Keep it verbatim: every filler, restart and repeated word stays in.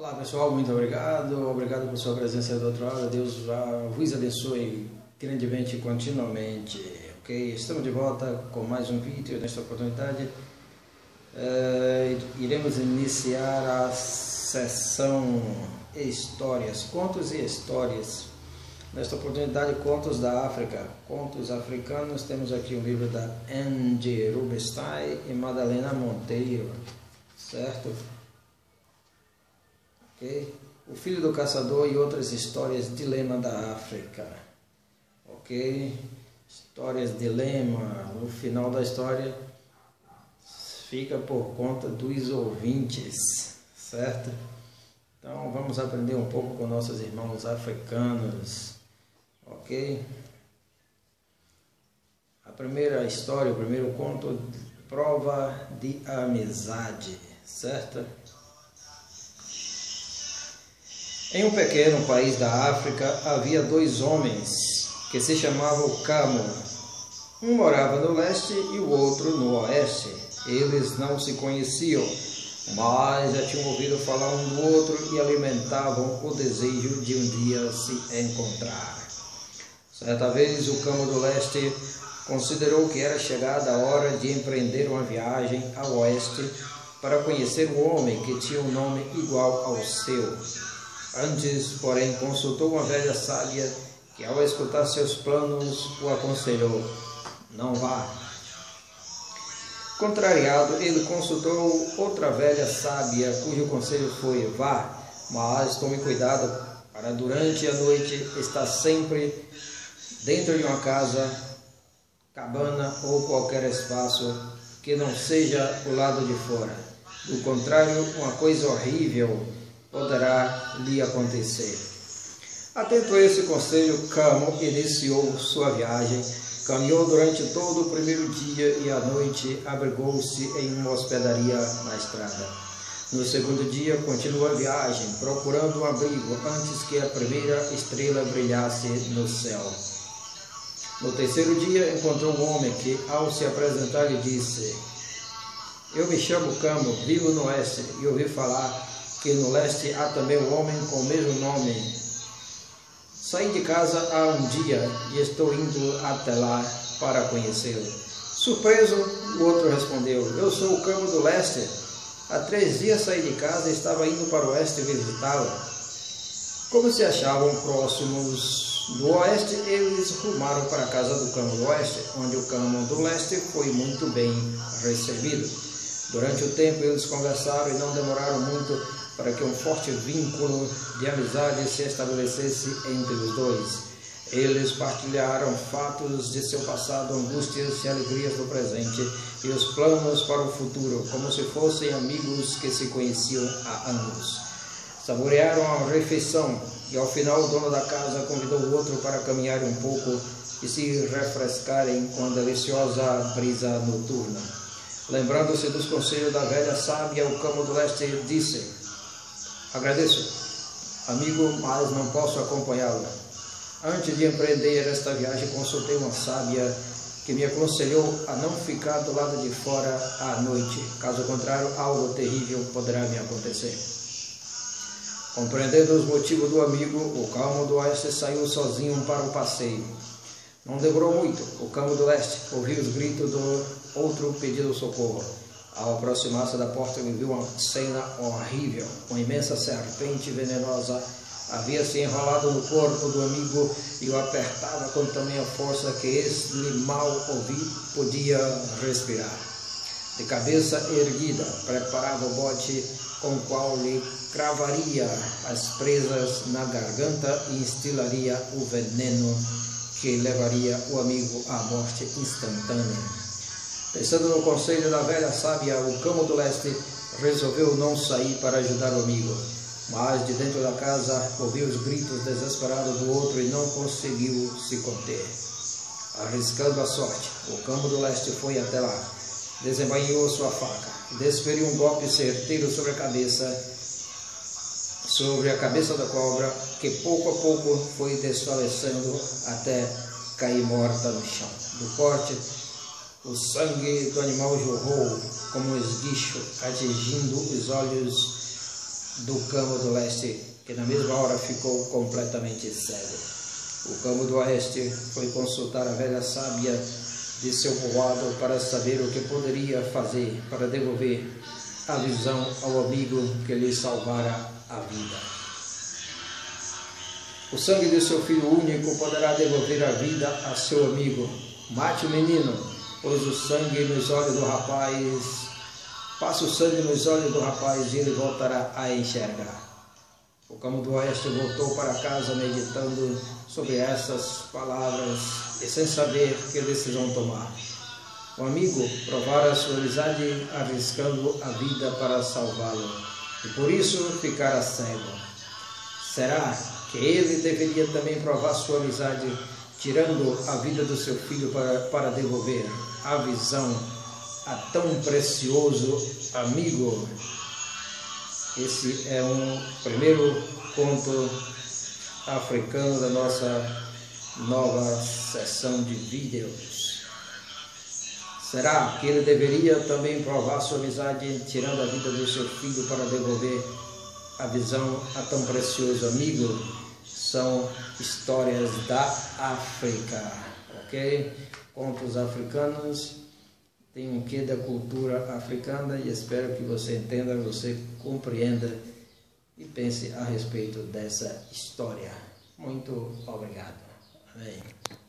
Olá pessoal, muito obrigado, obrigado por sua presença do outro lado, Deus vos abençoe grandemente e continuamente, ok? Estamos de volta com mais um vídeo. Nesta oportunidade uh, iremos iniciar a sessão Histórias, Contos e Histórias. Nesta oportunidade, Contos da África, Contos Africanos. Temos aqui um livro da Angie Rubinstein e Madalena Monteiro, certo? Ok? O Filho do Caçador e Outras Histórias, Dilema da África. Ok? Histórias, dilema. No final da história fica por conta dos ouvintes, certo? Então vamos aprender um pouco com nossos irmãos africanos. Ok? A primeira história, o primeiro conto, prova de amizade, certo? Em um pequeno país da África havia dois homens que se chamavam Camo. Um morava no leste e o outro no oeste. Eles não se conheciam, mas já tinham ouvido falar um do outro e alimentavam o desejo de um dia se encontrar. Certa vez o Camo do leste considerou que era chegada a hora de empreender uma viagem ao oeste para conhecer um homem que tinha um nome igual ao seu. Antes, porém, consultou uma velha sábia que, ao escutar seus planos, o aconselhou: não vá. Contrariado, ele consultou outra velha sábia, cujo conselho foi: vá, mas tome cuidado para durante a noite estar sempre dentro de uma casa, cabana ou qualquer espaço que não seja o lado de fora. Do contrário, uma coisa horrível poderá lhe acontecer. Atento a esse conselho, Camo iniciou sua viagem. Caminhou durante todo o primeiro dia e à noite abrigou-se em uma hospedaria na estrada. No segundo dia, continuou a viagem, procurando um abrigo antes que a primeira estrela brilhasse no céu. No terceiro dia, encontrou um homem que, ao se apresentar, lhe disse: eu me chamo Camo, vivo no oeste e ouvi falar que no leste há também um homem com o mesmo nome. Saí de casa há um dia e estou indo até lá para conhecê-lo. Surpreso, o outro respondeu: eu sou o Camo do leste. Há três dias saí de casa e estava indo para o oeste visitá-lo. Como se achavam próximos do oeste, eles rumaram para a casa do Camo do oeste, onde o Camo do leste foi muito bem recebido. Durante o tempo eles conversaram e não demoraram muito para que um forte vínculo de amizade se estabelecesse entre os dois. Eles partilharam fatos de seu passado, angústias e alegrias do presente e os planos para o futuro, como se fossem amigos que se conheciam há anos. Saborearam a refeição e ao final o dono da casa convidou o outro para caminharem um pouco e se refrescarem com a deliciosa brisa noturna. Lembrando-se dos conselhos da velha sábia, o Camo do leste disse: agradeço, amigo, mas não posso acompanhá-lo. Antes de empreender esta viagem, consultei uma sábia que me aconselhou a não ficar do lado de fora à noite. Caso contrário, algo terrível poderá me acontecer. Compreendendo os motivos do amigo, o Camo do oeste saiu sozinho para o passeio. Não demorou muito, o Camo do leste ouviu os gritos do outro pedindo socorro. Ao aproximar-se da porta, ele viu uma cena horrível. Uma imensa serpente venenosa havia se enrolado no corpo do amigo e o apertava com tamanha força que ele mal ouvi, podia respirar. De cabeça erguida, preparava o bote com o qual lhe cravaria as presas na garganta e instilaria o veneno que levaria o amigo à morte instantânea. Pensando no conselho da velha sábia, o Camo do leste resolveu não sair para ajudar o amigo, mas de dentro da casa ouviu os gritos desesperados do outro e não conseguiu se conter. Arriscando a sorte, o Camo do leste foi até lá, desembainhou sua faca, desferiu um golpe certeiro sobre a cabeça, sobre a cabeça da cobra, que pouco a pouco foi desfalecendo até cair morta no chão. Do corte, o sangue do animal jorrou como um esguicho, atingindo os olhos do Camo do Leste, que na mesma hora ficou completamente cego. O Camo do Oeste foi consultar a velha sábia de seu povoado para saber o que poderia fazer para devolver a visão ao amigo que lhe salvara a vida. O sangue de seu filho único poderá devolver a vida a seu amigo. Mate o menino, pôs o sangue nos olhos do rapaz, passa o sangue nos olhos do rapaz e ele voltará a enxergar. O Camo do Oeste voltou para casa meditando sobre essas palavras e sem saber que decisão tomar. O amigo provara sua amizade arriscando a vida para salvá-lo e por isso ficara cego. Será que ele deveria também provar sua amizade tirando a vida do seu filho para, para devolver a visão a tão precioso amigo? Esse é um primeiro conto africano da nossa nova sessão de vídeos. Será que ele deveria também provar sua amizade tirando a vida do seu filho para devolver a visão a tão precioso amigo? São histórias da África, ok? Contos africanos. Tem um quê da cultura africana e espero que você entenda, você compreenda e pense a respeito dessa história. Muito obrigado. Amém.